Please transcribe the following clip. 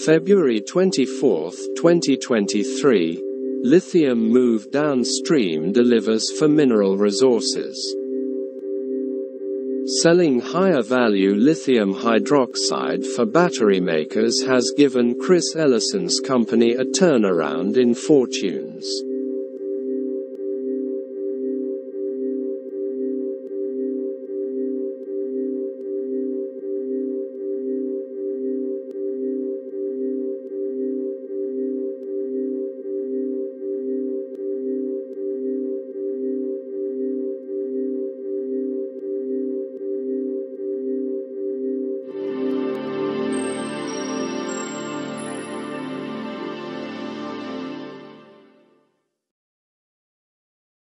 February 24, 2023, lithium move downstream delivers for mineral resources. Selling higher value lithium hydroxide for battery makers has given Chris Ellison's company a turnaround in fortunes.